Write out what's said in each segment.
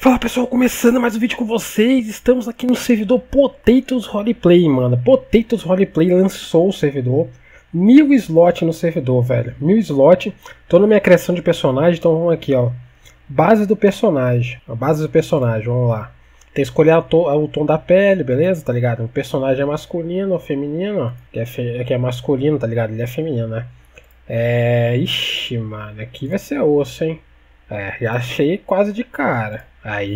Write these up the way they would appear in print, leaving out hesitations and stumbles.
Fala pessoal, começando mais um vídeo com vocês. Estamos aqui no servidor Potatoes Roleplay, mano. Potatoes Roleplay lançou o servidor. 1000 slots no servidor, velho. 1000 slots. Tô na minha criação de personagem, então vamos aqui, ó. Base do personagem. A base do personagem, vamos lá. Tem que escolher o tom da pele, beleza? Tá ligado? O personagem é masculino ou feminino, ó. Que é masculino, tá ligado? Ele é feminino, né? Ixi, mano. Aqui vai ser osso, hein? Já achei quase de cara.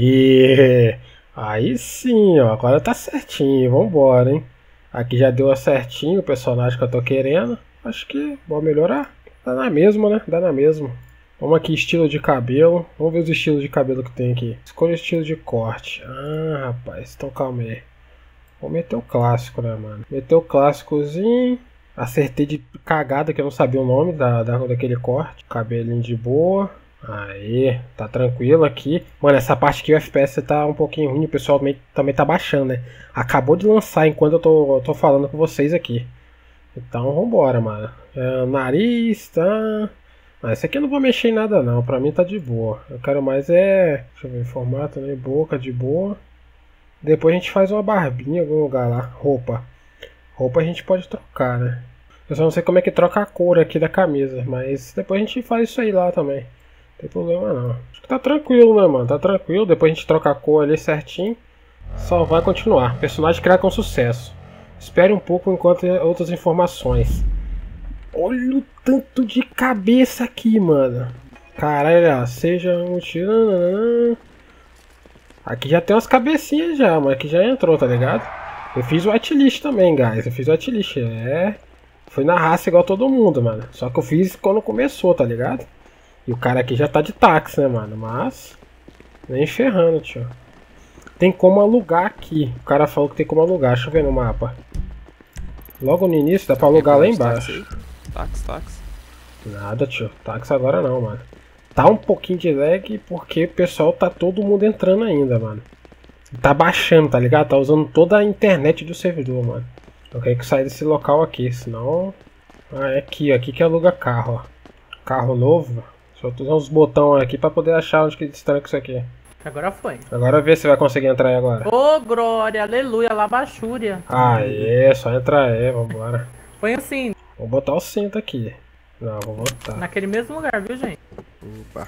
Aí sim, ó, agora tá certinho, vambora, hein. Aqui já deu certinho o personagem que eu tô querendo. Acho que vou melhorar. Dá na mesma, né, dá na mesma. Vamos aqui, estilo de cabelo. Vamos ver os estilos de cabelo que tem aqui. Escolha o estilo de corte. Ah, rapaz, então calma aí. Vou meter o clássico, né, mano. Meter o clássicozinho. Acertei de cagada que eu não sabia o nome daquele corte. Cabelinho de boa. Aí, tá tranquilo aqui. Mano, essa parte aqui o FPS tá um pouquinho ruim. O pessoal também tá baixando, né? Acabou de lançar enquanto eu tô falando com vocês aqui. Então vambora, mano. Nariz, tá. Mas esse aqui eu não vou mexer em nada não. Pra mim tá de boa. Eu quero mais deixa eu ver, formato, né? Boca de boa. Depois a gente faz uma barbinha em algum lugar lá. Roupa a gente pode trocar, né? Eu só não sei como é que troca a cor aqui da camisa. Mas depois a gente faz isso aí lá também. Não tem problema não. Acho que tá tranquilo, né, mano? Tá tranquilo. Depois a gente troca a cor ali certinho. Só vai continuar. Personagem criado com sucesso. Espere um pouco enquanto outras informações. Olha o tanto de cabeça aqui, mano. Caralho, seja um tiro. Aqui já tem umas cabecinhas já, mas aqui já entrou, tá ligado? Eu fiz o whitelist também, guys. Eu fiz o whitelist. Foi na raça igual todo mundo, mano. Só que eu fiz quando começou, tá ligado? E o cara aqui já tá de táxi, né, mano? Mas nem ferrando, tio. Tem como alugar aqui. O cara falou que tem como alugar. Deixa eu ver no mapa. Logo no início dá pra alugar lá embaixo. Táxi. Nada, tio. Táxi agora não, mano. Tá um pouquinho de lag porque o pessoal tá todo mundo entrando ainda, mano. Tá baixando, tá ligado? Tá usando toda a internet do servidor, mano. Eu quero que saia desse local aqui, senão... é aqui que aluga carro, ó. Carro novo. Só usar uns botões aqui pra poder achar onde que destranca isso aqui. Agora foi. Agora vê se vai conseguir entrar aí agora. Ô, glória, aleluia, labachúria. Aê, só entrar aí, vambora. Põe assim. Vou botar o cinto aqui. Não, vou botar. Naquele mesmo lugar, viu, gente? Opa.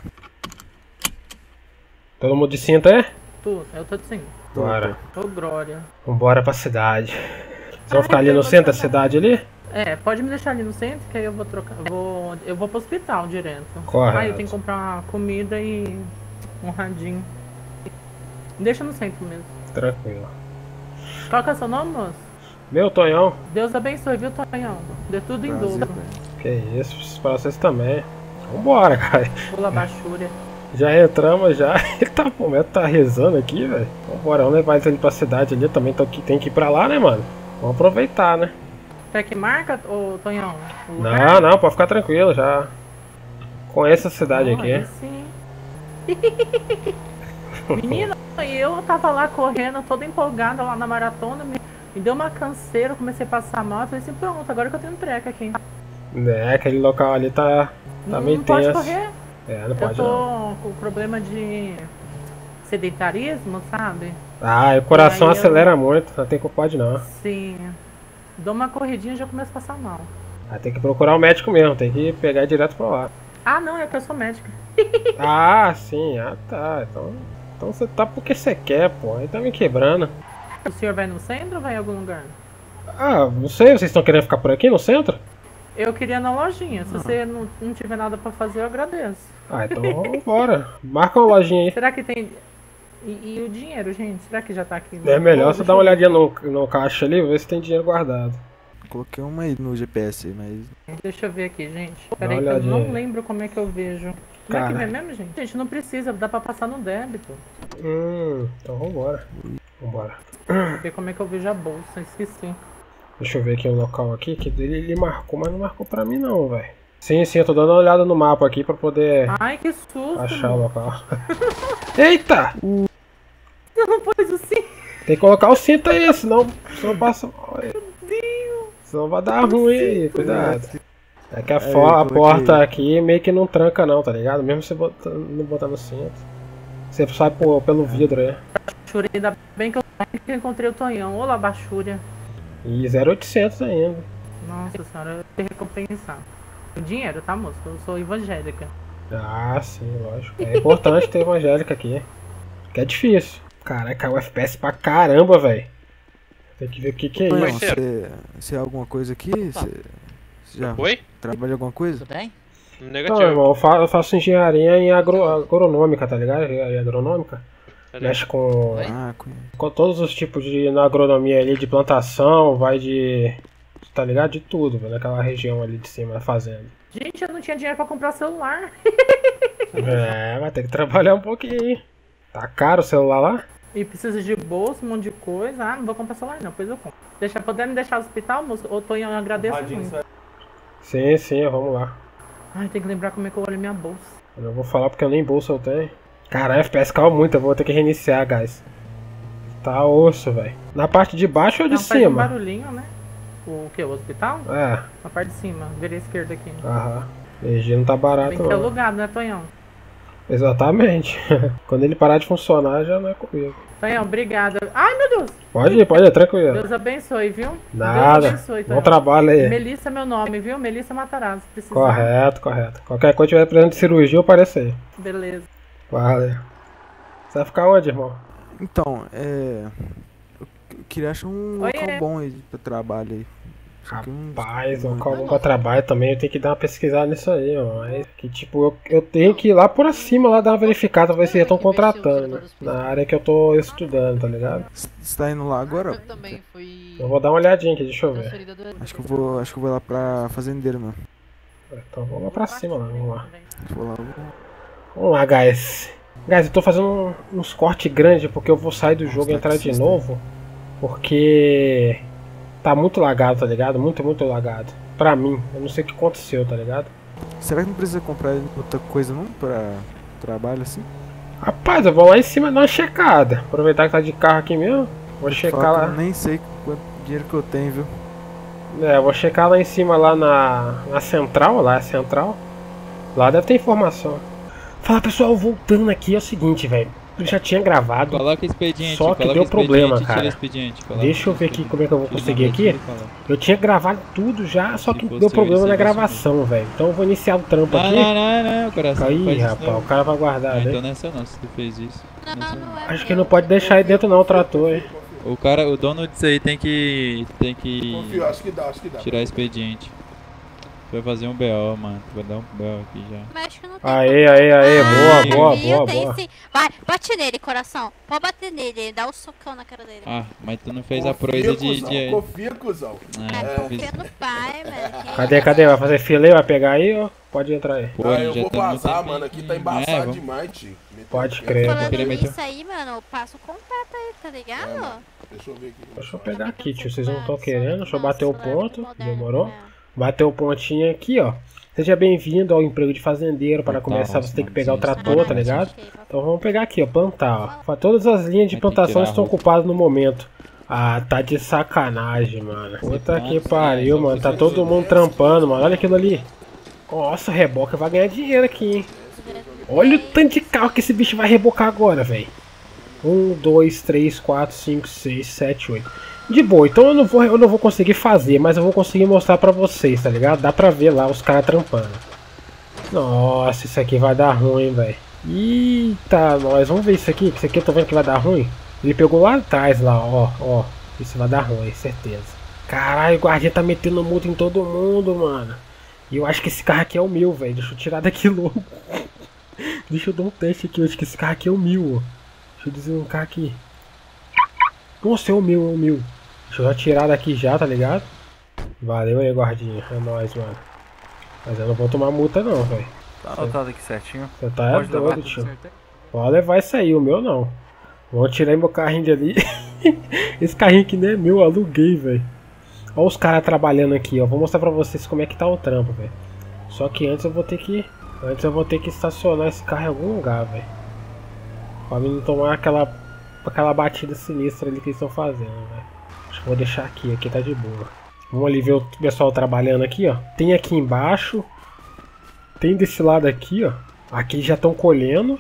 Todo mundo de cinto aí? Eu tô assim. Bora. Ô, glória. Vambora pra cidade. Vocês vão ficar ali no centro da cidade ali? Pode me deixar ali no centro, que aí eu vou trocar. Eu vou pro hospital direto. Correto. Aí eu tenho que comprar comida e um radinho. Deixa no centro mesmo. Tranquilo. Qual que é o seu nome, moço? Meu Tonhão. Deus abençoe, viu, Tonhão? Dê tudo em dobro. Que isso, pra vocês também. Vambora, cara. Ô, labachúria. Já entramos já. Ele tá, tá rezando aqui, velho. Vambora, vamos levar ele pra cidade ali. Eu também tem que ir pra lá, né, mano? Vamos aproveitar, né? Quer que marca, ô, Tonhão? Não, pode ficar tranquilo já. Conheço a cidade aqui. Sim. Menina, eu tava lá correndo, toda empolgada lá na maratona, me deu uma canseira, comecei a passar mal, eu falei assim, pronto, agora que eu tenho um treco aqui. Aquele local ali tá meio não pode tenso. correr. Não pode eu tô não. com problema de sedentarismo, sabe? O coração acelera muito, não tem que pode não. Sim. Dou uma corridinha e já começo a passar mal. Tem que procurar um médico mesmo, tem que pegar direto pra lá. Não, é que eu sou médica. Sim, tá. Então você tá porque você quer, pô. Aí tá me quebrando. O senhor vai no centro ou vai em algum lugar? Não sei, vocês estão querendo ficar por aqui no centro? Eu queria ir na lojinha. Se você não tiver nada pra fazer, eu agradeço. Então vambora. Marca uma lojinha aí. Será que tem... E o dinheiro, gente? Será que já tá aqui? É melhor você dar uma olhadinha no caixa ali, ver se tem dinheiro guardado. Coloquei uma aí no GPS, mas... Deixa eu ver aqui, gente. Peraí, que eu não lembro como é que eu vejo. Como é que vê mesmo, gente? Gente, não precisa, dá pra passar no débito. Então vambora. Ver como é que eu vejo a bolsa, esqueci. Deixa eu ver aqui o local aqui, que ele marcou, mas não marcou pra mim não, velho. Sim, eu tô dando uma olhada no mapa aqui pra poder... Ai, que susto! Achar o local. Eita! Você não pôs o cinto? Tem que colocar o cinto aí, senão passa... Meu Deus! Senão vai dar ruim aí, cuidado. É que a porta aqui meio que não tranca não, tá ligado? Mesmo você não botar no cinto. Você sai pelo vidro, né? Bachúria, ainda bem que eu encontrei o Tonhão. Olá, Bachúria. E 0,800 ainda. Nossa senhora, eu tenho que recompensar. O dinheiro, tá, moço? Eu sou evangélica. Ah, sim, lógico. É importante ter evangélica aqui. Que é difícil. Caraca, caiu FPS pra caramba, velho. Tem que ver o que é Não, isso. você é alguma coisa aqui? Você já Oi? trabalha em alguma coisa? Tudo bem? Não, Negativo. irmão, eu faço engenharia em agronômica, tá ligado? Engenharia agronômica. Mexe com, Oi? Ah, conheço. com todos os tipos na agronomia ali, de plantação, vai de. Tá ligado? De tudo, velho, naquela região ali de cima da fazenda. Gente, eu não tinha dinheiro pra comprar celular. É, vai ter que trabalhar um pouquinho. Tá caro o celular lá? E precisa de bolsa, um monte de coisa. Ah, não vou comprar celular não, depois eu compro. Podendo deixar no hospital, moço? Ô, Tonhão, eu agradeço muito. Sim, vamos lá. Ai, tem que lembrar como é que eu olho minha bolsa. Eu não vou falar porque eu nem bolsa eu tenho. Caralho, FPS caiu muito, eu vou ter que reiniciar, guys. Tá osso, velho. Na parte de baixo ou de Não, faz um cima? barulhinho, né? O que? O hospital? É, Na parte de cima, virei esquerda aqui. aham. Energia não tá barato Tem que ter não. alugado, né, Tonhão? Exatamente. Quando ele parar de funcionar, já não é comigo. Tonhão, obrigada. Ai, meu Deus! Pode ir, tranquilo. Deus abençoe, viu? Nada. Deus abençoe, Bom Tonhão. trabalho aí. Melissa é meu nome, viu? Melissa Matarazzo. Precisar. Correto. Qualquer coisa tiver precisando de cirurgia, eu apareço aí. Beleza. Valeu. Você vai ficar onde, irmão? Então, eu queria achar um Oi, local é. bom aí pra trabalho aí. Só que Rapaz, o local bom pra trabalho também, eu tenho que dar uma pesquisada nisso aí, ó. Mas que tipo, eu tenho que ir lá por cima, lá dar uma verificada pra ver se já estão contratando, né? Na área que eu tô estudando, tá ligado? Você tá indo lá agora? Eu também fui Eu vou dar uma olhadinha aqui, deixa eu ver. transferida do Acho que eu vou lá pra fazendeiro mesmo. Então vamos lá pra cima, lá, vamos lá. Se for lá, eu vou... Vamos lá, guys. Guys, eu tô fazendo uns cortes grandes porque eu vou sair do jogo e entrar de novo. Porque tá muito lagado, tá ligado? Muito lagado. Pra mim, eu não sei o que aconteceu, tá ligado? Será que não precisa comprar outra coisa não pra trabalho assim? Rapaz, eu vou lá em cima dar uma checada. Aproveitar que tá de carro aqui mesmo. Vou checar Fala que lá. eu nem sei quanto dinheiro que eu tenho, viu? É, vou checar lá em cima, lá na central, lá é central. Lá deve ter informação. Fala pessoal, voltando aqui, é o seguinte, velho. Eu já tinha gravado, Coloca expediente, só que coloca deu expediente, problema, tira cara. expediente, coloca Deixa eu ver aqui como é que eu vou Tira conseguir na aqui. mesa e fala. Eu tinha gravado tudo já, só que fosse deu eu, problema esse na aí vai gravação, velho. Então eu vou iniciar o trampo aqui. Não, coração. não Aí, faz isso rapaz, não. o cara vai guardar, Ah, né? então não é seu não, se tu fez isso. Nessa não. Acho que não pode deixar aí dentro não o trator, hein? O dono disso aí tem que Confio, acho que dá. tirar expediente. Tu vai fazer um BO, mano. Tu vai dar um BO aqui já. Mas que não tem Aí, boa. tem sim. Vai, bate nele, coração. Pode bater nele, dá um socão na cara dele. Ah, mas tu não fez a proeza de... Confia, cuzão. Ah, fiz... Confia no pai, mano. Cadê? Vai fazer fila, vai pegar aí, ó? Pode entrar aí. Pô, eu já vou tá no vazar, tempinho mano. Aqui aqui. tá embaçado vamos- demais, tio. Pode crer. queria Falando meter- nisso aí, mano, passa o contato aí, tá ligado? Deixa eu ver aqui. Deixa eu pegar aqui, tio. Vocês não estão querendo? Deixa eu bater o ponto. Demorou? Bater o pontinho aqui, ó. Seja bem-vindo ao emprego de fazendeiro. Para começar, você tem que pegar o trator, tá ligado? Então vamos pegar aqui, ó. Plantar, ó. Todas as linhas de Vai ter que plantação tirar a estão roupa. ocupadas no momento. Ah, tá de sacanagem, mano. Puta que pariu, mano. Tá todo mundo trampando, mano. Olha aquilo ali. Nossa, o reboca vai ganhar dinheiro aqui, hein. Olha o tanto de carro que esse bicho vai rebocar agora, velho. 1, 2, 3, 4, 5, 6, 7, 8. De boa, então eu não vou conseguir fazer, mas eu vou conseguir mostrar pra vocês, tá ligado? Dá pra ver lá os caras trampando. Nossa, isso aqui vai dar ruim, velho. Eita, nós, vamos ver isso aqui, que isso aqui eu tô vendo que vai dar ruim. Ele pegou lá atrás, lá, ó. Isso vai dar ruim, certeza. Caralho, o guardinha tá metendo multa em todo mundo, mano. E eu acho que esse carro aqui é o meu, velho. Deixa eu tirar daqui logo. Deixa eu dar um teste aqui, eu acho que esse carro aqui é o meu, ó. Deixa eu desligar aqui. Nossa, é o meu. Deixa eu já tirar daqui já, tá ligado? Valeu aí, guardinha. É nóis, mano. Mas eu não vou tomar multa não, velho. Tá anotado aqui certinho. Você tá Pode levar. doido, tio. Pode levar isso aí, o meu não. Vou tirar meu carrinho de ali. Esse carrinho aqui não é meu, eu aluguei, velho. Olha os caras trabalhando aqui, ó. Vou mostrar pra vocês como é que tá o trampo, velho. Só que antes eu vou ter que estacionar esse carro em algum lugar, velho. Pra mim não tomar aquela batida sinistra ali que eles estão fazendo, velho. Acho que vou deixar aqui tá de boa. Vamos ali ver o pessoal trabalhando aqui, ó. Tem aqui embaixo. Tem desse lado aqui, ó. Aqui já estão colhendo.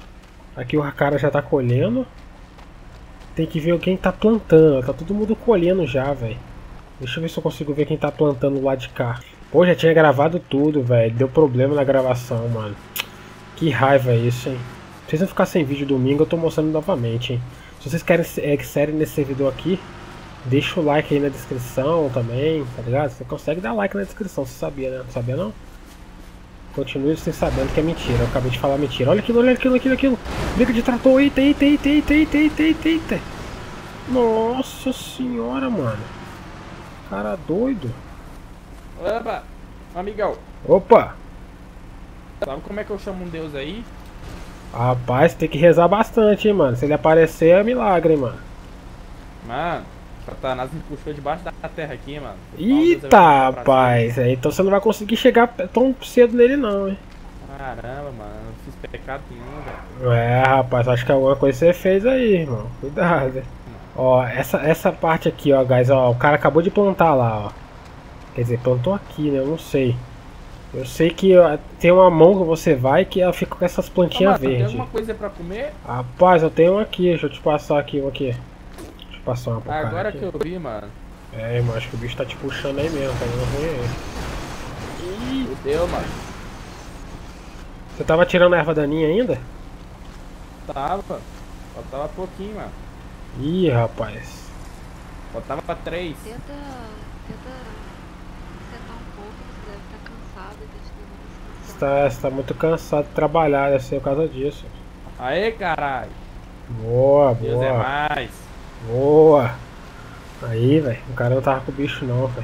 Aqui o cara já tá colhendo. Tem que ver quem tá plantando. Tá todo mundo colhendo já, velho. Deixa eu ver se eu consigo ver quem tá plantando lá de cá. Pô, já tinha gravado tudo, velho. Deu problema na gravação, mano. Que raiva isso, hein. Se vocês não ficar sem vídeo domingo, eu tô mostrando novamente, hein. Se vocês querem série nesse servidor aqui, deixa o like aí na descrição também, tá ligado? Você consegue dar like na descrição, você sabia, né? Não sabia não? Continue sem sabendo que é mentira. Eu acabei de falar mentira. Olha aquilo, olha aquilo, aquilo, aquilo. Briga de trator. Eita, eita, eita, eita, eita, eita, eita, eita. Nossa senhora, mano. Cara doido. Opa, amigão. Opa. Sabe como é que eu chamo um deus aí? Rapaz, tem que rezar bastante, hein, mano. Se ele aparecer é milagre, hein, mano. Mano, Satanás me puxou debaixo da terra aqui, mano. Eita, rapaz. Então você não vai conseguir chegar tão cedo nele, não, hein. Caramba, mano. Não fiz pecado nenhum, velho. É, rapaz. Acho que alguma coisa você fez aí, irmão. Cuidado. Ó, essa parte aqui, ó, guys. Ó, o cara acabou de plantar lá, ó. Quer dizer, plantou aqui, né? Eu não sei. Eu sei que ó, tem uma mão que você vai que ela fica com essas plantinhas verdes. Tem alguma coisa pra comer? Rapaz, eu tenho um aqui. Deixa eu te passar aqui um aqui. Deixa eu passar uma pro cara Agora aqui. que eu vi, mano. É, irmão, acho que o bicho tá te puxando aí mesmo, tá indo ruim aí. Fudeu, mano. Você tava tirando a erva daninha ainda? Tava. Faltava pouquinho, mano. Ih, rapaz. Faltava 3. Tenta sentar um pouco, você deve estar cansado, Você tá muito cansado de trabalhar, deve ser por causa disso. Aê, caralho. Boa, Deus boa. é mais. Boa. Aí, velho. O cara não tava com o bicho não, velho.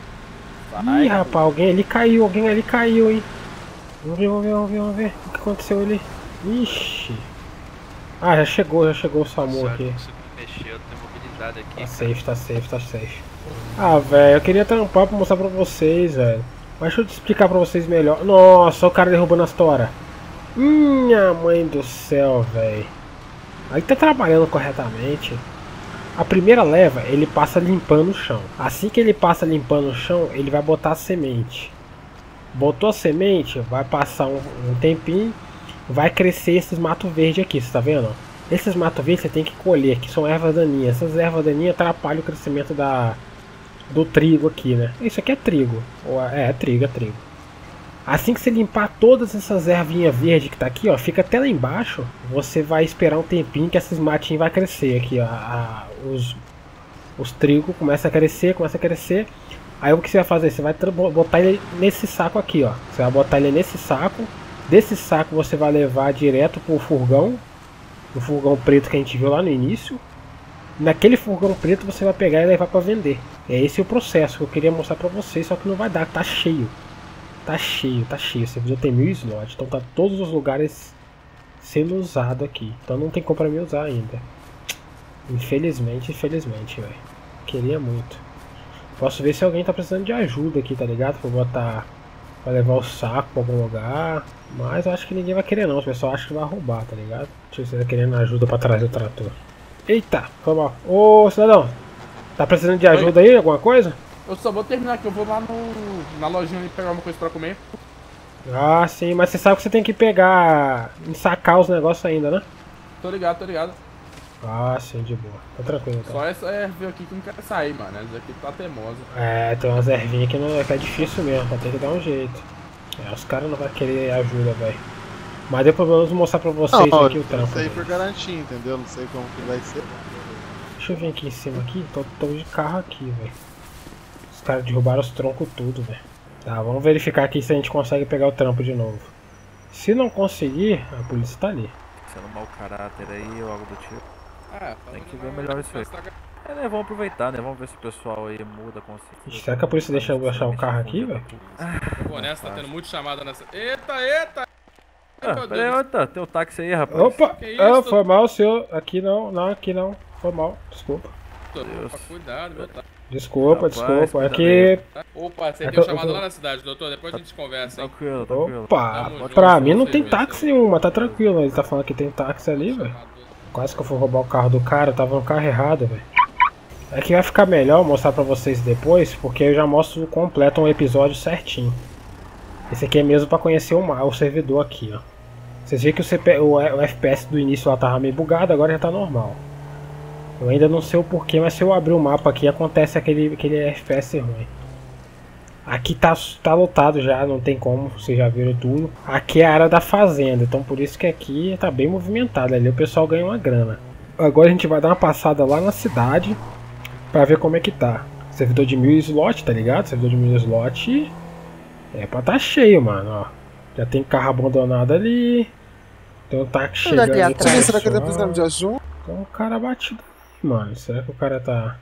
Ih, rapaz, alguém ali caiu, hein. Vamos ver. O que aconteceu ali? Ixi. Ah, já chegou o SAMU aqui. Mexeu, tem mobilidade aqui. Tá safe. Ah, velho, eu queria tampar pra mostrar pra vocês, velho. Mas deixa eu te explicar pra vocês melhor. Nossa, o cara derrubando as toras. Minha mãe do céu, velho. Aí tá trabalhando corretamente. A primeira leva, ele passa limpando o chão. Assim que ele passa limpando o chão, ele vai botar a semente. Botou a semente, vai passar um tempinho, vai crescer esses matos verdes aqui, você tá vendo? Esses matos verdes você tem que colher, que são ervas daninhas. Essas ervas daninhas atrapalham o crescimento do trigo aqui, né? Isso aqui é trigo. É trigo. Assim que você limpar todas essas ervinhas verdes que tá aqui, ó, fica até lá embaixo, você vai esperar um tempinho que esses matinhos vai crescer aqui, ó. Os trigos começam a crescer. Aí o que você vai fazer? Você vai botar ele nesse saco aqui, ó. Você vai botar ele nesse saco. Desse saco você vai levar direto pro furgão. O furgão preto que a gente viu lá no início. Naquele furgão preto você vai pegar e levar para vender. É esse o processo que eu queria mostrar para vocês, só que não vai dar, tá cheio. Tá cheio. Esse vídeo tem 1000 slots, então tá todos os lugares sendo usado aqui. Então não tem como pra mim usar ainda. Infelizmente, velho. Queria muito. Posso ver se alguém tá precisando de ajuda aqui, tá ligado? Pra levar o saco pra algum lugar. Mas eu acho que ninguém vai querer não, o pessoal acha que vai roubar, tá ligado? Deixa eu ver se tá querendo ajuda pra trazer o trator. Eita, foi mal. Ô cidadão, tá precisando de ajuda aí, alguma coisa? Eu só vou terminar aqui, eu vou lá na lojinha e pegar uma coisa pra comer. Ah, sim, mas você sabe que você tem que pegar, ensacar os negócios ainda, né? Tô ligado. Ah, sim, de boa. Tá tranquilo, então. Só essa erva aqui que não quer sair, mano. Essa aqui tá teimosa. É, tem umas ervinhas que é difícil mesmo, vai ter que dar um jeito. Os caras não vão querer ajuda, velho. Mas deu pelo menos mostrar pra vocês aqui o trampo. Isso aí por garantia, entendeu? Não sei como que vai ser. Deixa eu vir aqui em cima aqui, tô de carro aqui, velho. Os caras derrubaram os troncos tudo, velho. Tá, vamos verificar aqui se a gente consegue pegar o trampo de novo. Se não conseguir, a polícia tá ali. Sendo mau caráter aí ou algo do tipo. Tem que ver melhor isso aí. Né, vamos aproveitar, né? Vamos ver se o pessoal aí muda a consciência. Ixi, será que a polícia deixa eu achar o carro aqui, velho? Pô, nessa tá tendo muito chamada nessa. Eita! Peraí, tem um táxi aí, rapaz. Opa! Foi mal, senhor. Aqui não. Foi mal, desculpa. Opa, cuidado, meu tá. Desculpa. Aqui. Opa, você tem um chamado lá na cidade, doutor. Depois a gente conversa, hein? Tranquilo. Opa, pra mim não tem táxi nenhum, mas tá tranquilo. Ele tá falando que tem táxi ali, velho. Quase que eu fui roubar o carro do cara, eu tava no carro errado, velho. É que vai ficar melhor mostrar pra vocês depois, porque eu já mostro completo um episódio certinho. Esse aqui é mesmo pra conhecer o servidor aqui, ó. Vocês veem que o FPS do início lá tava meio bugado, agora já tá normal. Eu ainda não sei o porquê, mas se eu abrir o mapa aqui, acontece aquele FPS ruim. Aqui tá lotado já, não tem como, vocês já viram tudo. Aqui é a área da fazenda, então por isso que aqui tá bem movimentado. Ali o pessoal ganha uma grana. Agora a gente vai dar uma passada lá na cidade pra ver como é que tá. Servidor de 1000 slot, tá ligado? Servidor de 1000 slot é pra tá cheio, mano, ó. Já tem carro abandonado ali. Tem um táxi chegando ali atrás. Será que ele tá precisando de ajuda? Tem um cara batido ali, mano. Será que o cara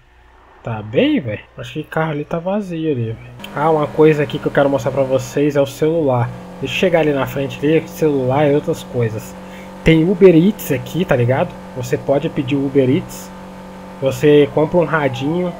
tá bem, velho? Acho que o carro ali tá vazio ali, velho. Ah, uma coisa aqui que eu quero mostrar pra vocês é o celular. Deixa eu chegar ali na frente ali, celular e outras coisas. Tem Uber Eats aqui, tá ligado? Você pode pedir Uber Eats. Você compra um radinho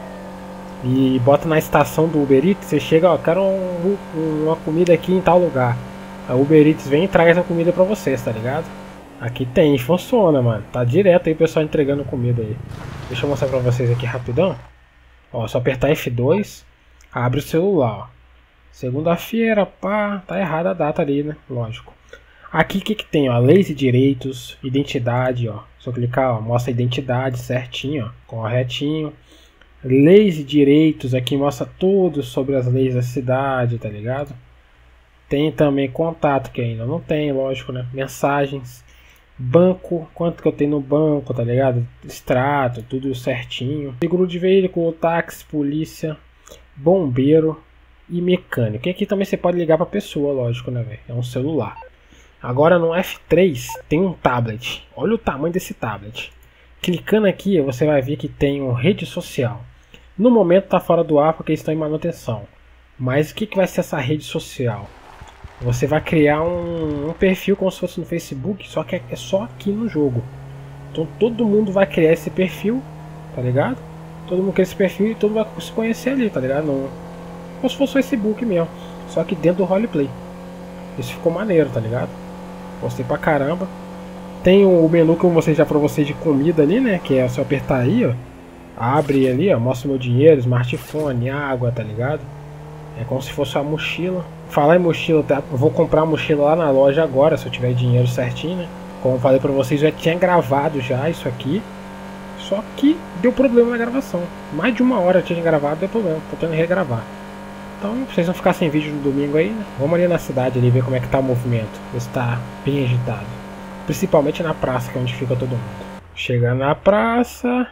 e bota na estação do Uber Eats. Você chega, ó, quero uma comida aqui em tal lugar. A Uber Eats vem e traz a comida pra vocês, tá ligado? Aqui tem, funciona, mano. Tá direto aí o pessoal entregando comida aí. Deixa eu mostrar pra vocês aqui rapidão. Ó, só apertar F2, abre o celular, ó. Segunda-feira, pá, tá errada a data ali, né? Lógico. Aqui o que tem, ó? Leis e direitos, identidade, ó. Se eu clicar, ó, mostra a identidade certinho, ó, corretinho. Leis e direitos, aqui mostra tudo sobre as leis da cidade, tá ligado? Tem também contato, que ainda não tem, lógico, né? Mensagens. Banco, quanto que eu tenho no banco, tá ligado? Extrato, tudo certinho. Seguro de veículo, táxi, polícia, bombeiro e mecânico. E aqui também você pode ligar pra pessoa, lógico, né, velho? É um celular. Agora no F3 tem um tablet. Olha o tamanho desse tablet. Clicando aqui, você vai ver que tem uma rede social. No momento tá fora do ar porque estão em manutenção. Mas o que vai ser essa rede social? Você vai criar um perfil como se fosse no Facebook, só que é só aqui no jogo. Então todo mundo vai criar esse perfil, tá ligado? Todo mundo cria esse perfil e todo mundo vai se conhecer ali, tá ligado? Não, como se fosse o Facebook mesmo, só que dentro do roleplay. Isso ficou maneiro, tá ligado? Gostei pra caramba. Tem o menu que eu mostrei já pra vocês de comida ali, né? Que é só apertar aí, ó. Abre ali, ó, mostra meu dinheiro, smartphone, água, tá ligado? É como se fosse uma mochila. Falar em mochila, tá? Eu vou comprar a mochila lá na loja agora, se eu tiver dinheiro certinho, né? Como eu falei pra vocês, eu já tinha gravado já isso aqui. Só que deu problema na gravação. Mais de 1 hora eu tinha gravado, deu problema. Tô tendo que regravar. Então, vocês vão ficar sem vídeo no domingo aí, né? Vamos ali na cidade ali ver como é que tá o movimento. Ver se tá bem agitado. Principalmente na praça, que é onde fica todo mundo. Chegando na praça...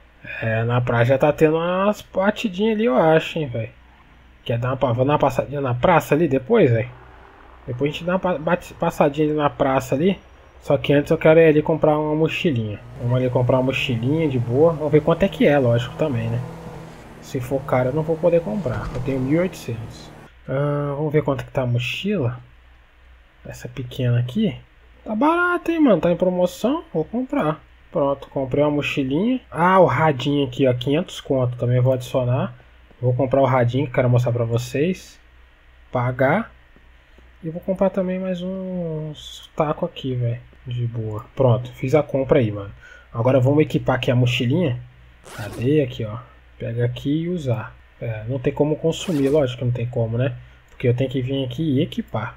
na praça já tá tendo umas batidinhas ali, eu acho, hein, velho. Quer dar vou dar uma passadinha na praça ali depois, velho? Depois a gente dá uma passadinha ali na praça ali. Só que antes eu quero ir ali comprar uma mochilinha. Vamos ali comprar uma mochilinha de boa. Vamos ver quanto é que é, lógico, também, né? Se for caro eu não vou poder comprar. Eu tenho 1.800. Vamos ver quanto que tá a mochila. Essa pequena aqui. Tá barato, hein, mano? Tá em promoção. Vou comprar. Pronto, comprei uma mochilinha. Ah, o radinho aqui, ó. 500 conto. Também vou adicionar. Vou comprar o radinho que quero mostrar pra vocês. Pagar. E vou comprar também mais uns tacos aqui, velho. De boa. Pronto, fiz a compra aí, mano. Agora vamos equipar aqui a mochilinha. Cadê? Aqui, ó. Pega aqui e usar. Não tem como consumir, lógico que não tem como, né? Porque eu tenho que vir aqui e equipar.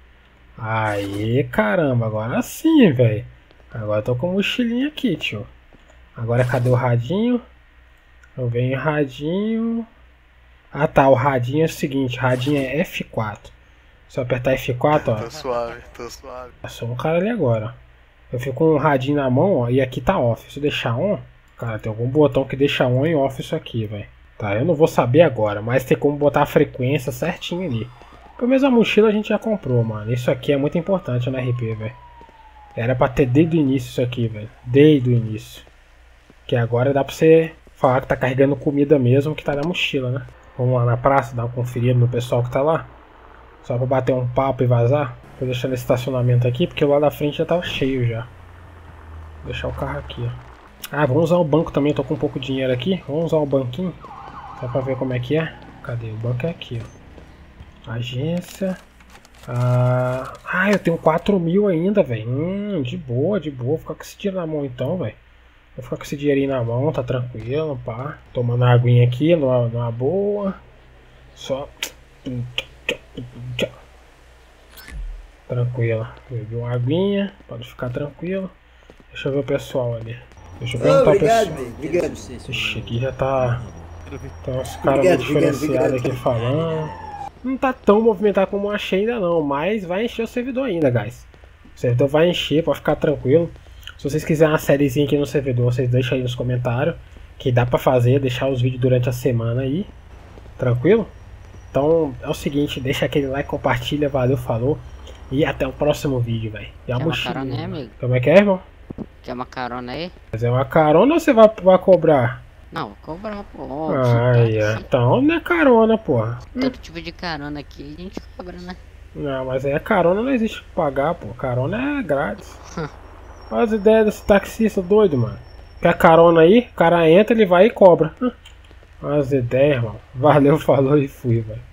Aê, caramba. Agora sim, velho. Agora eu tô com a mochilinha aqui, tio. Agora cadê o radinho? Eu venho radinho... Ah tá, o radinho é o seguinte, radinho é F4. Se eu apertar F4, ó. Tô suave, tô suave. Passou um cara ali agora. Eu fico com o radinho na mão, ó, e aqui tá off. Se eu deixar on, cara, tem algum botão que deixa on e off isso aqui, velho. Tá, eu não vou saber agora, mas tem como botar a frequência certinho ali. Pelo menos a mochila a gente já comprou, mano. Isso aqui é muito importante no RP, velho. Era pra ter desde o início isso aqui, velho. Desde o início. Que agora dá pra você falar que tá carregando comida mesmo, que tá na mochila, né? Vamos lá na praça, dar uma conferida no pessoal que tá lá. Só pra bater um papo e vazar. Vou deixar nesse estacionamento aqui, porque lá da frente já tava cheio já. Vou deixar o carro aqui, ó. Ah, vamos usar o banco também, tô com um pouco de dinheiro aqui. Vamos usar o banquinho. Só pra ver como é que é. Cadê? O banco é aqui, ó. Agência. Eu tenho 4.000 ainda, velho. De boa, de boa. Vou ficar com esse dinheiro na mão então, velho. Vou ficar com esse dinheirinho na mão, tá tranquilo, pá. Tomando uma aguinha aqui, numa boa. Só. Tranquilo. Bebi uma aguinha, pode ficar tranquilo. Deixa eu ver o pessoal ali. Deixa eu perguntar o pessoal. Obrigado. Ixi, aqui já tá... Tem uns caras meio diferenciados aqui falando. Não tá tão movimentado como eu achei ainda não, mas vai encher o servidor ainda, guys. O servidor vai encher, pode ficar tranquilo. Se vocês quiserem uma sériezinha aqui no servidor, vocês deixam aí nos comentários. Que dá pra fazer, deixar os vídeos durante a semana aí. Tranquilo? Então é o seguinte, deixa aquele like, compartilha, valeu, falou. E até o próximo vídeo, velho. E a mochila. Né, amigo? Como é que é, irmão? Quer uma carona aí? Mas é uma carona ou você vai cobrar? Não, vou cobrar, pô. Então não é carona, porra. Todo tipo de carona aqui a gente cobra, né? Não, mas aí a carona não existe pagar, pô. Carona é grátis. Olha as ideias desse taxista doido, mano. Quer carona aí? O cara entra, ele vai e cobra. Olha as ideias, irmão. Valeu, falou e fui, velho.